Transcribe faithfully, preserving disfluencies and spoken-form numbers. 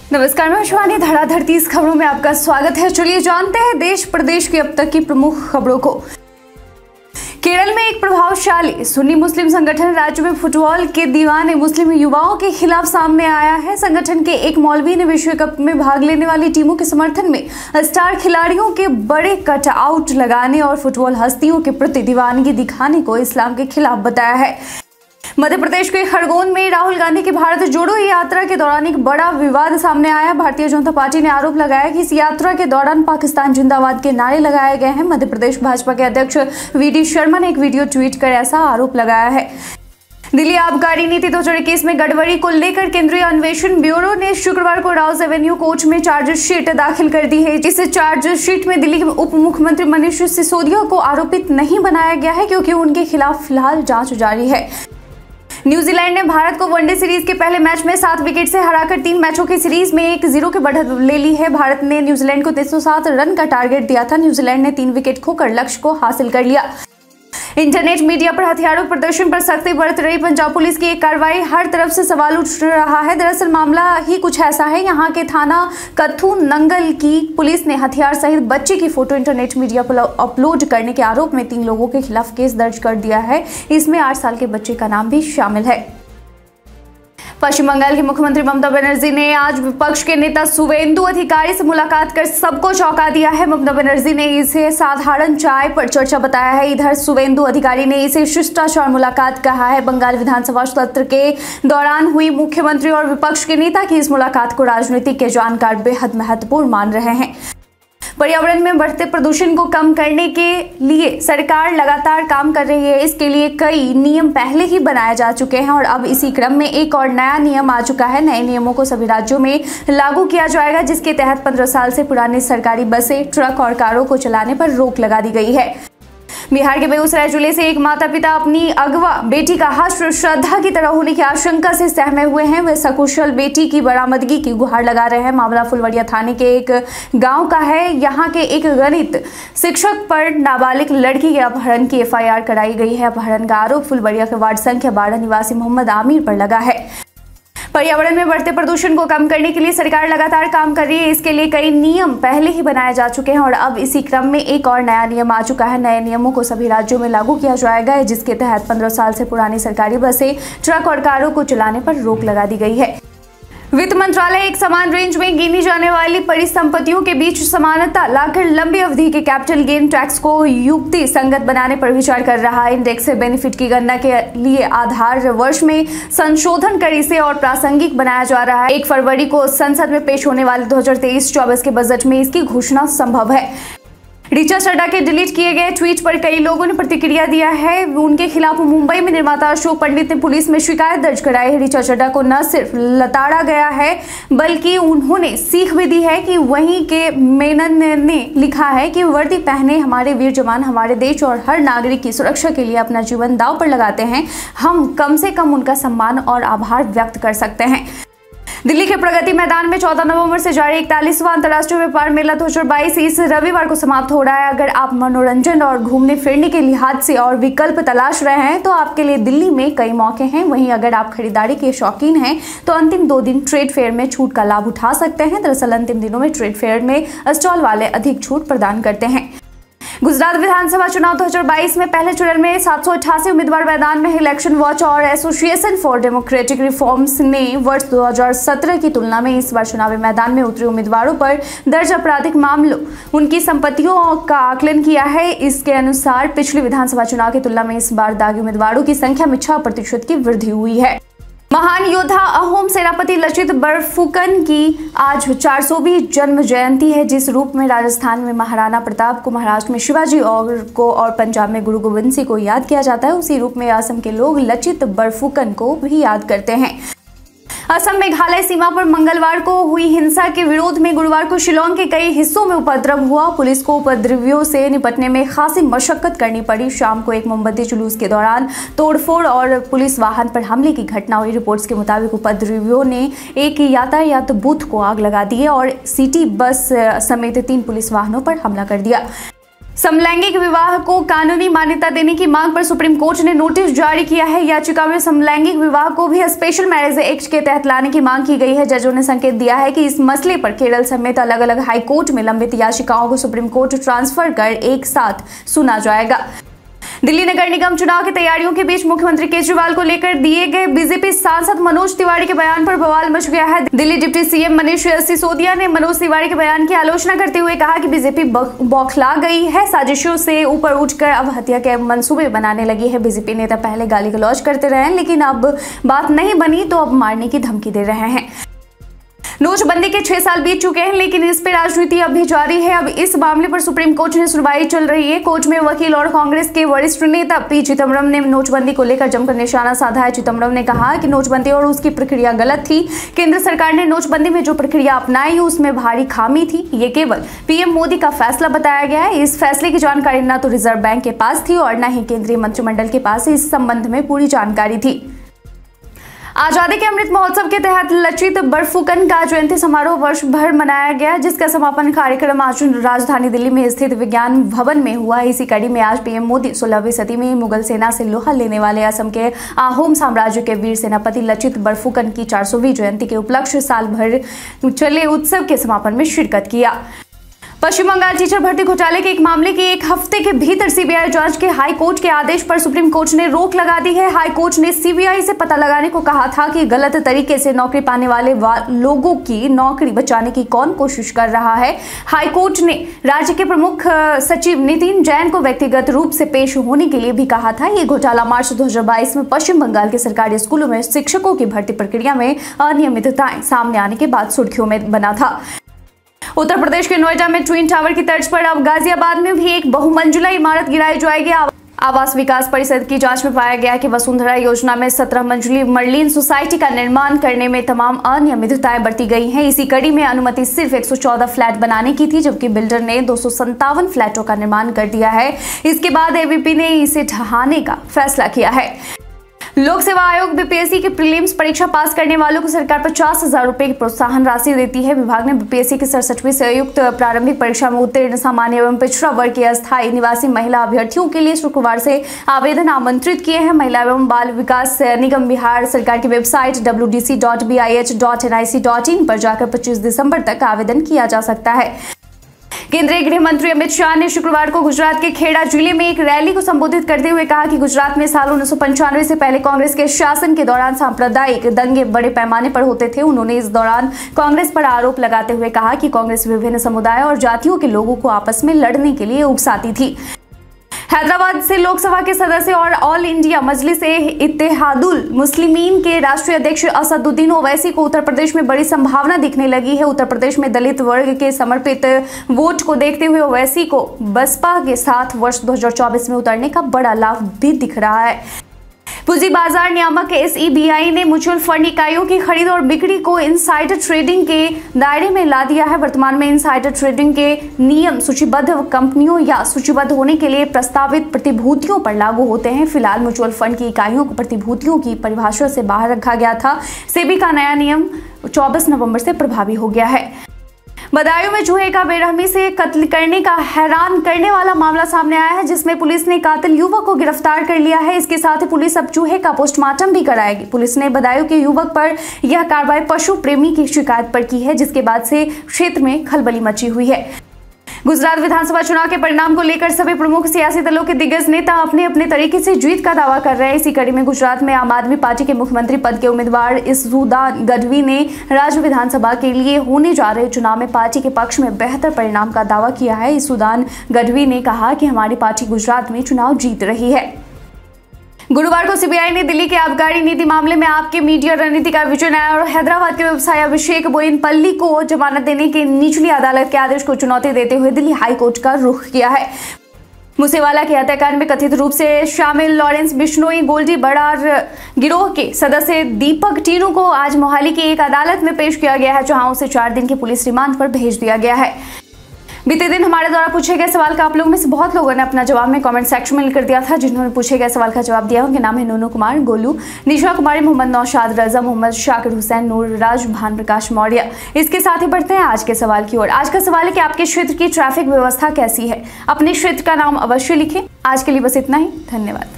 नमस्कार, मैं शिवानी। धड़ाधड़ तीस खबरों में आपका स्वागत है। चलिए जानते हैं देश प्रदेश की अब तक की प्रमुख खबरों को। केरल में एक प्रभावशाली सुन्नी मुस्लिम संगठन राज्य में फुटबॉल के दीवाने मुस्लिम युवाओं के खिलाफ सामने आया है। संगठन के एक मौलवी ने विश्व कप में भाग लेने वाली टीमों के समर्थन में स्टार खिलाड़ियों के बड़े कटआउट लगाने और फुटबॉल हस्तियों के प्रति दीवानगी दिखाने को इस्लाम के खिलाफ बताया है। मध्य प्रदेश के खरगोन में राहुल गांधी की भारत जोड़ो यात्रा के दौरान एक बड़ा विवाद सामने आया। भारतीय जनता पार्टी ने आरोप लगाया कि इस यात्रा के दौरान पाकिस्तान जिंदाबाद के नारे लगाए गए हैं। मध्य प्रदेश भाजपा के अध्यक्ष वी डी शर्मा ने एक वीडियो ट्वीट कर ऐसा आरोप लगाया है। दिल्ली आबकारी नीति दो हजार इक्कीस में गड़बड़ी को लेकर केंद्रीय अन्वेषण ब्यूरो ने शुक्रवार को राउज एवेन्यू कोर्ट में चार्जशीट दाखिल कर दी है। इस चार्जशीट में दिल्ली के उप मुख्यमंत्री मनीष सिसोदिया को आरोपित नहीं बनाया गया है क्योंकि उनके खिलाफ फिलहाल जांच जारी है। न्यूजीलैंड ने भारत को वनडे सीरीज के पहले मैच में सात विकेट से हराकर तीन मैचों की सीरीज में एक जीरो की बढ़त ले ली है। भारत ने न्यूजीलैंड को तीन सौ सात रन का टारगेट दिया था। न्यूजीलैंड ने तीन विकेट खोकर लक्ष्य को हासिल कर लिया। इंटरनेट मीडिया पर हथियारों प्रदर्शन पर सख्ती बरत रही पंजाब पुलिस की एक कार्रवाई हर तरफ से सवाल उठ रहा है। दरअसल मामला ही कुछ ऐसा है। यहाँ के थाना कथू नंगल की पुलिस ने हथियार सहित बच्चे की फोटो इंटरनेट मीडिया पर अपलोड करने के आरोप में तीन लोगों के खिलाफ केस दर्ज कर दिया है। इसमें आठ साल के बच्चे का नाम भी शामिल है। पश्चिम बंगाल की मुख्यमंत्री ममता बनर्जी ने आज विपक्ष के नेता शुवेंदु अधिकारी से मुलाकात कर सबको चौंका दिया है। ममता बनर्जी ने इसे साधारण चाय पर चर्चा बताया है। इधर शुवेंदु अधिकारी ने इसे शिष्टाचार मुलाकात कहा है। बंगाल विधानसभा सत्र के दौरान हुई मुख्यमंत्री और विपक्ष के नेता की इस मुलाकात को राजनीतिक के जानकार बेहद महत्वपूर्ण मान रहे हैं। पर्यावरण में बढ़ते प्रदूषण को कम करने के लिए सरकार लगातार काम कर रही है। इसके लिए कई नियम पहले ही बनाए जा चुके हैं और अब इसी क्रम में एक और नया नियम आ चुका है। नए नियमों को सभी राज्यों में लागू किया जाएगा, जिसके तहत पंद्रह साल से पुरानी सरकारी बसें, ट्रक और कारों को चलाने पर रोक लगा दी गई है। बिहार के बेगूसराय जिले से एक माता पिता अपनी अगवा बेटी का हश्र श्रद्धा की तरह होने की आशंका से सहमे हुए हैं। वे सकुशल बेटी की बरामदगी की गुहार लगा रहे हैं। मामला फुलवड़िया थाने के एक गांव का है। यहां के एक गणित शिक्षक पर नाबालिग लड़की के अपहरण की एफ आई आर कराई गई है। अपहरण का आरोप फुलवड़िया के वार्ड संख्या बारह निवासी मोहम्मद आमिर पर लगा है। पर्यावरण में बढ़ते प्रदूषण को कम करने के लिए सरकार लगातार काम कर रही है। इसके लिए कई नियम पहले ही बनाए जा चुके हैं और अब इसी क्रम में एक और नया नियम आ चुका है। नए नियमों को सभी राज्यों में लागू किया जाएगा, जिसके तहत पंद्रह साल से पुरानी सरकारी बसें, ट्रक और कारों को चलाने पर रोक लगा दी गई है। वित्त मंत्रालय एक समान रेंज में गिनी जाने वाली परिसंपत्तियों के बीच समानता लाकर लंबी अवधि के कैपिटल गेन टैक्स को युक्ति संगत बनाने पर विचार कर रहा है। इंडेक्स बेनिफिट की गणना के लिए आधार वर्ष में संशोधन कर इसे और प्रासंगिक बनाया जा रहा है। एक फरवरी को संसद में पेश होने वाले दो हजार तेईस चौबीस के बजट में इसकी घोषणा संभव है। ऋचा चड्ढा के डिलीट किए गए ट्वीट पर कई लोगों ने प्रतिक्रिया दिया है। उनके खिलाफ मुंबई में निर्माता अशोक पंडित ने पुलिस में शिकायत दर्ज कराई है। ऋचा चड्ढा को न सिर्फ लताड़ा गया है बल्कि उन्होंने सीख भी दी है कि वहीं के मेनन ने लिखा है कि वर्दी पहने हमारे वीर जवान हमारे देश और हर नागरिक की सुरक्षा के लिए अपना जीवन दांव पर लगाते हैं। हम कम से कम उनका सम्मान और आभार व्यक्त कर सकते हैं। दिल्ली के प्रगति मैदान में चौदह नवंबर से जारी इकतालीसवां अंतर्राष्ट्रीय व्यापार मेला दो हजार बाईस इस रविवार को समाप्त हो रहा है। अगर आप मनोरंजन और घूमने फिरने के लिहाज से और विकल्प तलाश रहे हैं तो आपके लिए दिल्ली में कई मौके हैं। वहीं अगर आप खरीदारी के शौकीन हैं तो अंतिम दो दिन ट्रेड फेयर में छूट का लाभ उठा सकते हैं। दरअसल अंतिम दिनों में ट्रेड फेयर में स्टॉल वाले अधिक छूट प्रदान करते हैं। गुजरात विधानसभा चुनाव दो हजार बाईस में पहले चरण में सात सौ अट्ठासी उम्मीदवार मैदान में। इलेक्शन वॉच और एसोसिएशन फॉर डेमोक्रेटिक रिफॉर्म्स ने वर्ष दो हजार सत्रह की तुलना में इस बार चुनावी मैदान में उतरे उम्मीदवारों पर दर्ज आपराधिक मामलों, उनकी संपत्तियों का आकलन किया है। इसके अनुसार पिछले विधानसभा चुनाव की तुलना में इस बार दागी उम्मीदवारों की संख्या में छह प्रतिशत की वृद्धि हुई है। महान योद्धा अहोम सेनापति लचित बरफुकन की आज चार सौवीं जन्म जयंती है। जिस रूप में राजस्थान में महाराणा प्रताप को, महाराष्ट्र में शिवाजी और को और पंजाब में गुरु गोविंद सिंह को याद किया जाता है, उसी रूप में असम के लोग लचित बरफुकन को भी याद करते हैं। असम मेघालय सीमा पर मंगलवार को हुई हिंसा के विरोध में गुरुवार को शिलोंग के कई हिस्सों में उपद्रव हुआ। पुलिस को उपद्रवियों से निपटने में खासी मशक्कत करनी पड़ी। शाम को एक मोमबत्ती जुलूस के दौरान तोड़फोड़ और पुलिस वाहन पर हमले की घटना हुई। रिपोर्ट्स के मुताबिक उपद्रवियों ने एक यातायात बूथ को आग लगा दी और सिटी बस समेत तीन पुलिस वाहनों पर हमला कर दिया। समलैंगिक विवाह को कानूनी मान्यता देने की मांग पर सुप्रीम कोर्ट ने नोटिस जारी किया है। याचिका में समलैंगिक विवाह को भी स्पेशल मैरिज एक्ट के तहत लाने की मांग की गई है। जजों ने संकेत दिया है कि इस मसले पर केरल समेत अलग अलग हाई कोर्ट में लंबित याचिकाओं को सुप्रीम कोर्ट ट्रांसफर कर एक साथ सुना जाएगा। दिल्ली नगर निगम चुनाव की तैयारियों के बीच मुख्यमंत्री केजरीवाल को लेकर दिए गए बीजेपी सांसद मनोज तिवारी के बयान पर बवाल मच गया है। दिल्ली डिप्टी सीएम मनीष सिसोदिया ने मनोज तिवारी के बयान की आलोचना करते हुए कहा कि बीजेपी बौखला गई है, साजिशों से ऊपर उठकर अब हत्या के मंसूबे बनाने लगी है। बीजेपी नेता पहले गाली गलौज करते रहे, लेकिन अब बात नहीं बनी तो अब मारने की धमकी दे रहे हैं। नोटबंदी के छह साल बीत चुके हैं, लेकिन इस पे राजनीति अब भी जारी है। अब इस मामले पर सुप्रीम कोर्ट में सुनवाई चल रही है। कोर्ट में वकील और कांग्रेस के वरिष्ठ नेता पी चिदम्बरम ने नोटबंदी को लेकर जमकर निशाना साधा है। चिदम्बरम ने कहा कि नोटबंदी और उसकी प्रक्रिया गलत थी। केंद्र सरकार ने नोटबंदी में जो प्रक्रिया अपनाई उसमें भारी खामी थी। ये केवल पीएम मोदी का फैसला बताया गया है। इस फैसले की जानकारी न तो रिजर्व बैंक के पास थी और न ही केंद्रीय मंत्रिमंडल के पास इस संबंध में पूरी जानकारी थी। आजादी के अमृत महोत्सव के तहत लचित बरफुकन का जयंती समारोह वर्ष भर मनाया गया, जिसका समापन कार्यक्रम आज राजधानी दिल्ली में स्थित विज्ञान भवन में हुआ। इसी कड़ी में आज पीएम मोदी सोलहवीं सदी में मुगल सेना से लोहा लेने वाले असम के आहोम साम्राज्य के वीर सेनापति लचित बरफुकन की चार सौवीं जयंती के उपलक्ष्य साल भर चले उत्सव के समापन में शिरकत किया। पश्चिम बंगाल टीचर भर्ती घोटाले के एक मामले की एक हफ्ते के भीतर सीबीआई जांच के हाई कोर्ट के आदेश पर सुप्रीम कोर्ट ने रोक लगा दी है। हाई कोर्ट ने सीबीआई से पता लगाने को कहा था कि गलत तरीके से नौकरी पाने वाले लोगों की नौकरी बचाने की कौन कोशिश कर रहा है। हाई कोर्ट ने राज्य के प्रमुख सचिव नितिन जैन को व्यक्तिगत रूप से पेश होने के लिए भी कहा था। ये घोटाला मार्च दो हजार बाईस में पश्चिम बंगाल के सरकारी स्कूलों में शिक्षकों की भर्ती प्रक्रिया में अनियमितताएं सामने आने के बाद सुर्खियों में बना था। उत्तर प्रदेश के नोएडा में ट्विन टावर की तर्ज पर अब गाजियाबाद में भी एक बहुमंजिला इमारत गिराई जाएगी। आवास विकास परिषद की जांच में पाया गया कि वसुंधरा योजना में सत्रह मंजिली मर्लिन सोसाइटी का निर्माण करने में तमाम अनियमितताएं बरती गई हैं। इसी कड़ी में अनुमति सिर्फ एक सौ चौदह फ्लैट बनाने की थी, जबकि बिल्डर ने दो सौ संतावन फ्लैटों का निर्माण कर दिया है। इसके बाद एबीपी ने इसे ढहाने का फैसला किया है। लोक सेवा आयोग बीपीएससी की प्रीलिम्स परीक्षा पास करने वालों को सरकार पचास हजार रुपए की प्रोत्साहन राशि देती है। विभाग ने बीपीएससी की सड़सठवीं संयुक्त प्रारंभिक परीक्षा में उत्तीर्ण सामान्य एवं पिछड़ा वर्ग के अस्थायी निवासी महिला अभ्यर्थियों के लिए शुक्रवार से आवेदन आमंत्रित किए हैं। महिला एवं बाल विकास निगम बिहार सरकार की website W D C dot B I H dot N I C dot in पर जाकर पच्चीस दिसंबर तक आवेदन किया जा सकता है। केंद्रीय गृह मंत्री अमित शाह ने शुक्रवार को गुजरात के खेड़ा जिले में एक रैली को संबोधित करते हुए कहा कि गुजरात में साल उन्नीस सौ पंचानवे से पहले कांग्रेस के शासन के दौरान सांप्रदायिक दंगे बड़े पैमाने पर होते थे। उन्होंने इस दौरान कांग्रेस पर आरोप लगाते हुए कहा कि कांग्रेस विभिन्न समुदाय और जातियों के लोगों को आपस में लड़ने के लिए उकसाती थी। हैदराबाद से लोकसभा के सदस्य और ऑल इंडिया मजलिस इत्तेहादुल मुस्लिमीन के राष्ट्रीय अध्यक्ष असदुद्दीन ओवैसी को उत्तर प्रदेश में बड़ी संभावना दिखने लगी है। उत्तर प्रदेश में दलित वर्ग के समर्पित वोट को देखते हुए ओवैसी को बसपा के साथ वर्ष दो हजार चौबीस में उतरने का बड़ा लाभ भी दिख रहा है। पूंजी बाजार नियामक एस ई बी आई ने म्यूचुअल फंड इकाइयों की खरीद और बिक्री को इनसाइडर ट्रेडिंग के दायरे में ला दिया है। वर्तमान में इनसाइडर ट्रेडिंग के नियम सूचीबद्ध कंपनियों या सूचीबद्ध होने के लिए प्रस्तावित प्रतिभूतियों पर लागू होते हैं। फिलहाल म्यूचुअल फंड की इकाइयों को प्रतिभूतियों की परिभाषा से बाहर रखा गया था। सेबी का नया नियम चौबीस नवंबर से प्रभावी हो गया है। बदायूं में चूहे का बेरहमी से कत्ल करने का हैरान करने वाला मामला सामने आया है, जिसमें पुलिस ने कातिल युवक को गिरफ्तार कर लिया है। इसके साथ ही पुलिस अब चूहे का पोस्टमार्टम भी कराएगी। पुलिस ने बदायूं के युवक पर यह कार्रवाई पशु प्रेमी की शिकायत पर की है, जिसके बाद से क्षेत्र में खलबली मची हुई है। गुजरात विधानसभा चुनाव के परिणाम को लेकर सभी प्रमुख सियासी दलों के दिग्गज नेता अपने अपने तरीके से जीत का दावा कर रहे हैं। इसी कड़ी में गुजरात में आम आदमी पार्टी के मुख्यमंत्री पद के उम्मीदवार इसुदान गढ़वी ने राज्य विधानसभा के लिए होने जा रहे चुनाव में पार्टी के पक्ष में बेहतर परिणाम का दावा किया है। इसुदान गढ़वी ने कहा कि हमारी पार्टी गुजरात में चुनाव जीत रही है। गुरुवार को सीबीआई ने दिल्ली के आबकारी नीति मामले में आपके मीडिया रणनीति का विजय न्याय और हैदराबाद के व्यवसायी अभिषेक बोयिनपल्ली को जमानत देने के निचली अदालत के आदेश को चुनौती देते हुए दिल्ली हाई कोर्ट का रुख किया है। मूसेवाला के हत्याकांड में कथित रूप से शामिल लॉरेंस बिश्नोई गोल्डी बरार गिरोह के सदस्य दीपक टीनू को आज मोहाली की एक अदालत में पेश किया गया है, जहां उसे चार दिन के पुलिस रिमांड पर भेज दिया गया है। बीते दिन हमारे द्वारा पूछे गए सवाल का आप लोगों में से बहुत लोगों ने अपना जवाब में कमेंट सेक्शन में लिख दिया था। जिन्होंने पूछे गए सवाल का जवाब दिया उनके नाम है नूनू कुमार, गोलू, निशा कुमारी, मोहम्मद नौशाद रजा, मोहम्मद शाकिर हुसैन, नूर राज, भान प्रकाश मौर्य। इसके साथ ही बढ़ते हैं आज के सवाल की ओर। आज का सवाल है कि आपके क्षेत्र की ट्रैफिक व्यवस्था कैसी है? अपने क्षेत्र का नाम अवश्य लिखें। आज के लिए बस इतना ही, धन्यवाद।